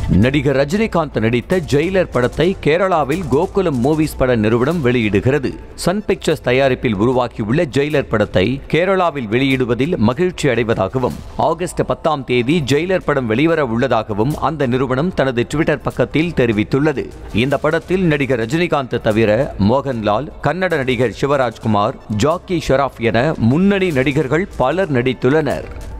நடிகர் ரஜினிகாந்த் நடித்த ஜெயிலர் படத்தை கேரளாவில் கோகுலம் மூவிஸ் பட நிறுவனம் வெளியிடுகிறது. சன் பிக்சர்ஸ் தயாரிப்பில் உருவாக்கியுள்ள ஜெயிலர் படத்தை கேரளாவில் வெளியிடுவதில் மகிழ்ச்சி அடைவதாகவும் ஆகஸ்ட் 10ஆம் தேதி ஜெயிலர் படம் வெளிவர உள்ளதாகவும் அந்த நிறுவனம் தனது ட்விட்டர் பக்கத்தில் தெரிவித்துள்ளது. இந்த படத்தில் நடிகர் ரஜினிகாந்த் தவிர மோகன்லால், கன்னட நடிகர் சிவராஜ்குமார், ஜாக்கி ஷெராப் என முன்னணி நடிகர்கள் பலர் நடித்துள்ளனர்.